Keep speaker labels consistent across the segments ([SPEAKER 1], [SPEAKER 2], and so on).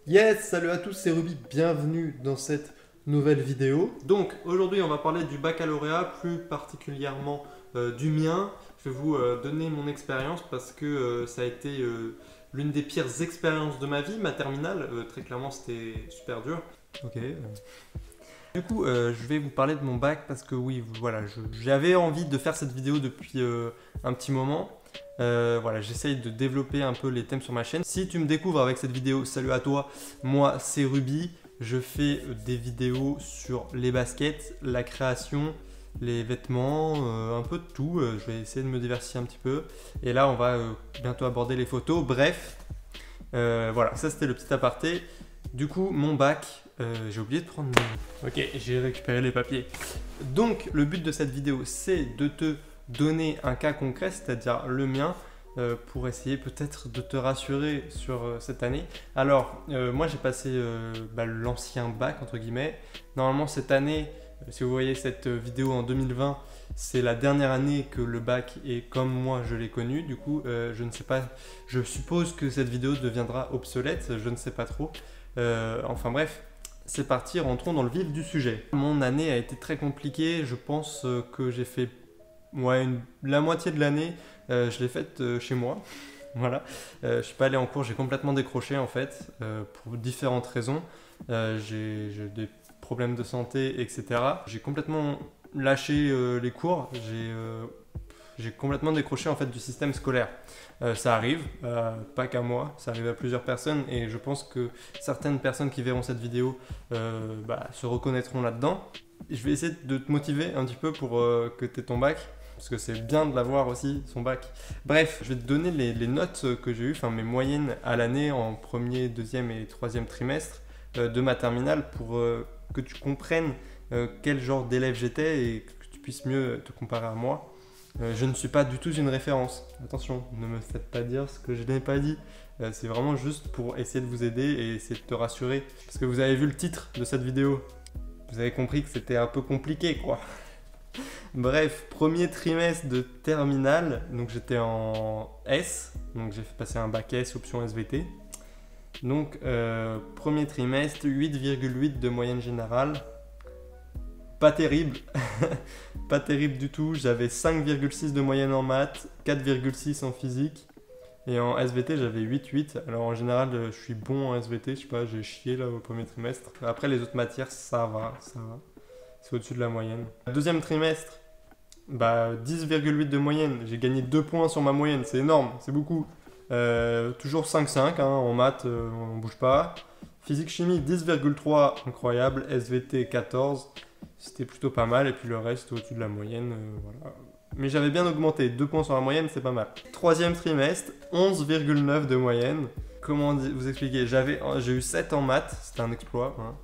[SPEAKER 1] Yes, salut à tous, c'est Ruby, bienvenue dans cette nouvelle vidéo. Donc aujourd'hui on va parler du baccalauréat, plus particulièrement du mien. Je vais vous donner mon expérience parce que ça a été l'une des pires expériences de ma vie, ma terminale. Très clairement c'était super dur. Ok. Du coup, je vais vous parler de mon bac parce que oui, voilà, j'avais envie de faire cette vidéo depuis un petit moment. Voilà, j'essaye de développer un peu les thèmes sur ma chaîne. Si tu me découvres avec cette vidéo, salut à toi, moi c'est Ruby. Je fais des vidéos sur les baskets, la création, les vêtements, un peu de tout. Je vais essayer de me diversifier un petit peu. Et là, on va bientôt aborder les photos. Bref, voilà, ça c'était le petit aparté. Du coup, mon bac, j'ai oublié de prendre mon... Ok, j'ai récupéré les papiers. Donc, le but de cette vidéo, c'est de te donner un cas concret, c'est-à-dire le mien, pour essayer peut-être de te rassurer sur cette année. Alors, moi j'ai passé l'ancien bac, entre guillemets. Normalement, cette année, si vous voyez cette vidéo en 2020, c'est la dernière année que le bac est comme moi je l'ai connu. Du coup, je ne sais pas, je suppose que cette vidéo deviendra obsolète, je ne sais pas trop. Enfin bref, c'est parti, rentrons dans le vif du sujet. Mon année a été très compliquée, je pense que j'ai fait la moitié de l'année, je l'ai faite chez moi. Voilà, je suis pas allé en cours, j'ai complètement décroché en fait, pour différentes raisons. J'ai des problèmes de santé, etc. J'ai complètement lâché les cours, j'ai complètement décroché en fait du système scolaire. Ça arrive, pas qu'à moi, ça arrive à plusieurs personnes et je pense que certaines personnes qui verront cette vidéo se reconnaîtront là-dedans. Je vais essayer de te motiver un petit peu pour que tu aies ton bac, parce que c'est bien de l'avoir aussi, son bac. Bref, je vais te donner les notes que j'ai eues, enfin mes moyennes à l'année en premier, deuxième et troisième trimestre de ma terminale pour que tu comprennes quel genre d'élève j'étais et que tu puisses mieux te comparer à moi. Je ne suis pas du tout une référence. Attention, ne me faites pas dire ce que je n'ai pas dit. C'est vraiment juste pour essayer de vous aider et essayer de te rassurer. Parce que vous avez vu le titre de cette vidéo. Vous avez compris que c'était un peu compliqué, quoi. Bref, premier trimestre de terminale. Donc j'étais en S. Donc j'ai fait passer un bac S option SVT. Donc premier trimestre, 8,8 de moyenne générale. Pas terrible, pas terrible du tout. J'avais 5,6 de moyenne en maths, 4,6 en physique. Et en SVT, j'avais 8,8. Alors en général, je suis bon en SVT. Je sais pas, j'ai chié là au premier trimestre. Après, les autres matières, ça va, ça va. C'est au-dessus de la moyenne. Deuxième trimestre, 10,8 de moyenne. J'ai gagné 2 points sur ma moyenne. C'est énorme, c'est beaucoup. Toujours 5,5 hein, en maths, on bouge pas. Physique chimie, 10,3, incroyable. SVT, 14. C'était plutôt pas mal, et puis le reste au-dessus de la moyenne, voilà. Mais j'avais bien augmenté, 2 points sur la moyenne, c'est pas mal. Troisième trimestre, 11,9 de moyenne. Comment vous expliquer? J'ai eu 7 en maths, c'était un exploit. Hein.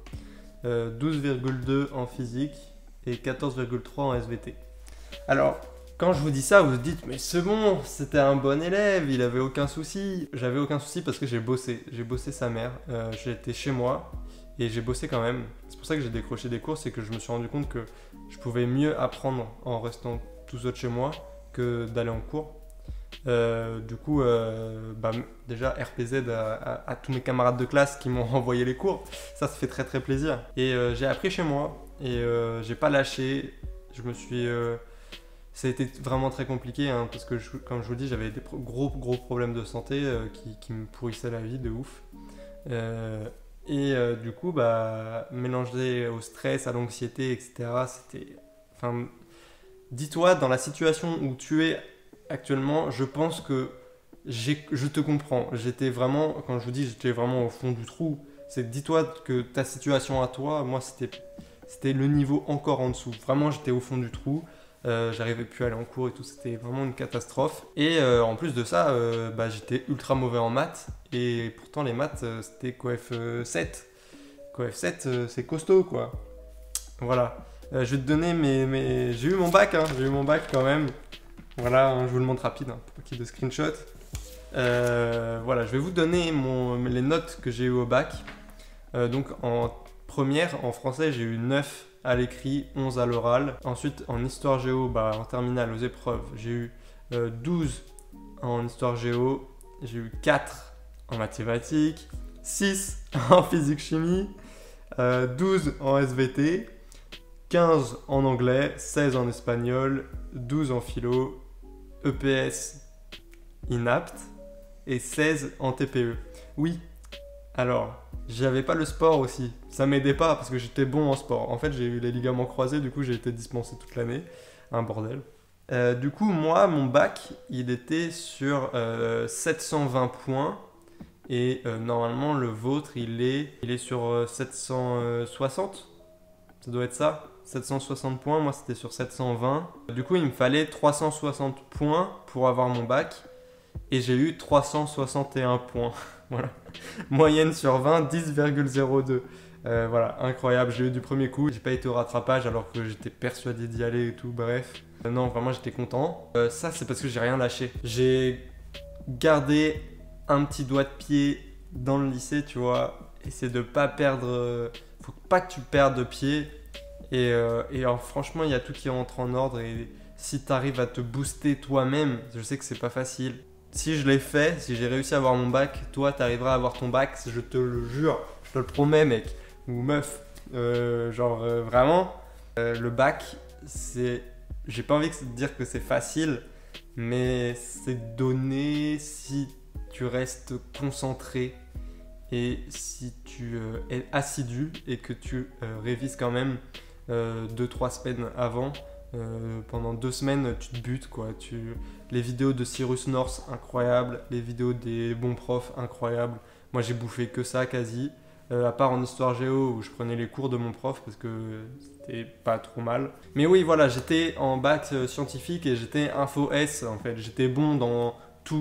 [SPEAKER 1] 12,2 en physique et 14,3 en SVT. Alors, quand je vous dis ça, vous vous dites, mais c'est bon, c'était un bon élève, il avait aucun souci. J'avais aucun souci parce que j'ai bossé sa mère. J'étais chez moi. Et j'ai bossé quand même. C'est pour ça que j'ai décroché des cours, c'est que je me suis rendu compte que je pouvais mieux apprendre en restant tout seul chez moi que d'aller en cours. Du coup, déjà RPZ à tous mes camarades de classe qui m'ont envoyé les cours, ça fait très très plaisir. Et j'ai appris chez moi et j'ai pas lâché. Ça a été vraiment très compliqué hein, parce que comme je vous dis, j'avais des gros problèmes de santé qui me pourrissaient la vie de ouf. Du coup, mélangé au stress, à l'anxiété, etc., c'était... Enfin, dis-toi, dans la situation où tu es actuellement, je pense que je te comprends. J'étais vraiment, quand je vous dis j'étais vraiment au fond du trou, c'est dis-toi que ta situation à toi, moi, c'était le niveau encore en dessous. Vraiment, j'étais au fond du trou. J'arrivais plus à aller en cours et tout, c'était vraiment une catastrophe. Et en plus de ça, j'étais ultra mauvais en maths. Et pourtant, les maths, c'était coef 7. Coef 7, c'est costaud, quoi. Voilà. Je vais te donner J'ai eu mon bac, hein. J'ai eu mon bac quand même. Voilà, hein, je vous le montre rapide, hein, pour qu'il y ait de screenshot. Voilà, je vais vous donner les notes que j'ai eues au bac. Donc, en première, en français, j'ai eu 9 à l'écrit, 11 à l'oral. Ensuite, en histoire géo, en terminale, aux épreuves, j'ai eu 12 en histoire géo. J'ai eu 4 en mathématiques, 6 en physique-chimie, 12 en SVT, 15 en anglais, 16 en espagnol, 12 en philo, EPS inapte et 16 en TPE. Oui, alors, j'avais pas le sport aussi. Ça m'aidait pas parce que j'étais bon en sport. En fait, j'ai eu les ligaments croisés, du coup, j'ai été dispensé toute l'année. Un bordel. Du coup, moi, mon bac, il était sur 720 points. Et normalement, le vôtre, il est sur 760. Ça doit être ça. 760 points. Moi, c'était sur 720. Du coup, il me fallait 360 points pour avoir mon bac. Et j'ai eu 361 points. Voilà. Moyenne sur 20, 10,02. Voilà, incroyable. J'ai eu du premier coup. J'ai pas été au rattrapage alors que j'étais persuadé d'y aller et tout. Bref. Non, vraiment, j'étais content. Ça, c'est parce que j'ai rien lâché. J'ai gardé un petit doigt de pied dans le lycée, tu vois. Essayer de pas perdre. Faut pas que tu perdes de pied. Et alors, franchement, il y a tout qui rentre en ordre. Et si tu arrives à te booster toi-même, je sais que c'est pas facile. Si je l'ai fait, si j'ai réussi à avoir mon bac, toi, tu arriveras à avoir ton bac, je te le jure, je te le promets, mec, ou meuf. Vraiment, le bac, c'est. J'ai pas envie de dire que c'est facile, mais c'est donné si tu restes concentré et si tu es assidu et que tu révises quand même 2-3 semaines avant. Pendant 2 semaines, tu te butes quoi. Les vidéos de Cyrus North, incroyables. Les vidéos des bons profs, incroyables. Moi, j'ai bouffé que ça quasi. À part en histoire géo où je prenais les cours de mon prof parce que c'était pas trop mal. Mais oui, voilà, j'étais en bac scientifique et j'étais info S en fait. J'étais bon dans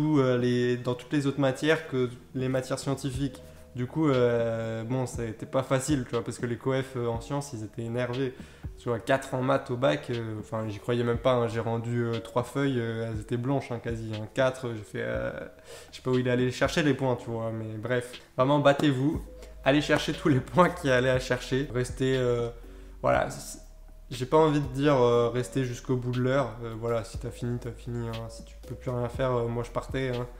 [SPEAKER 1] toutes les autres matières que les matières scientifiques. Du coup, bon, ça n'était pas facile, tu vois, parce que les coefs en sciences, ils étaient énervés. Tu vois, 4 en maths au bac, enfin, j'y croyais même pas, hein, j'ai rendu 3 feuilles, elles étaient blanches, hein, quasi. 4, j'ai fait, je sais pas où il allait chercher les points, tu vois, mais bref. Vraiment, battez-vous, allez chercher tous les points qu'il y allait à chercher. Restez, voilà, j'ai pas envie de dire rester jusqu'au bout de l'heure. Voilà, si t'as fini, t'as fini. Hein. Si tu peux plus rien faire, moi je partais. Hein.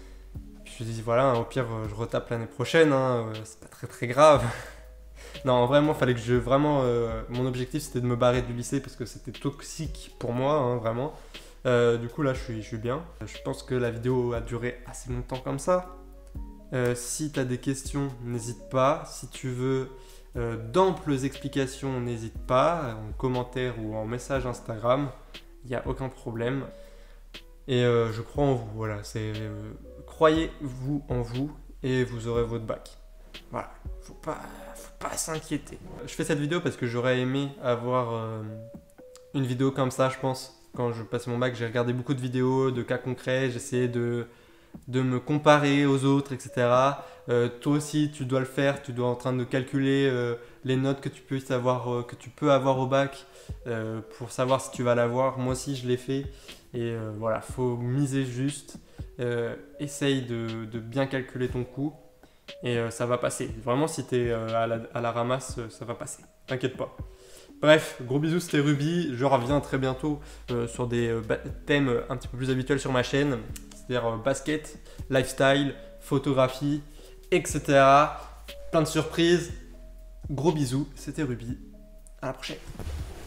[SPEAKER 1] Je me dis voilà, au pire je retape l'année prochaine, hein, c'est pas très très grave. Non, vraiment, fallait que mon objectif c'était de me barrer du lycée parce que c'était toxique pour moi, hein, vraiment. Du coup là je suis bien. Je pense que la vidéo a duré assez longtemps comme ça. Si tu as des questions, n'hésite pas. Si tu veux d'amples explications, n'hésite pas, en commentaire ou en message Instagram. Il n'y a aucun problème. Et je crois en vous, voilà. Croyez-vous en vous et vous aurez votre bac. Voilà, faut pas s'inquiéter. Je fais cette vidéo parce que j'aurais aimé avoir une vidéo comme ça, je pense. Quand je passais mon bac, j'ai regardé beaucoup de vidéos, de cas concrets, j'essayais de me comparer aux autres, etc. Toi aussi, tu dois le faire, tu dois en train de calculer les notes que tu peux avoir au bac pour savoir si tu vas l'avoir. Moi aussi, je l'ai fait. Et voilà, faut miser juste. Essaye de bien calculer ton coût et ça va passer. Vraiment, si tu es à la ramasse, ça va passer. T'inquiète pas. Bref, gros bisous, c'était Ruby. Je reviens très bientôt sur des thèmes un petit peu plus habituels sur ma chaîne. C'est-à-dire basket, lifestyle, photographie, etc. Plein de surprises. Gros bisous, c'était Ruby. À la prochaine.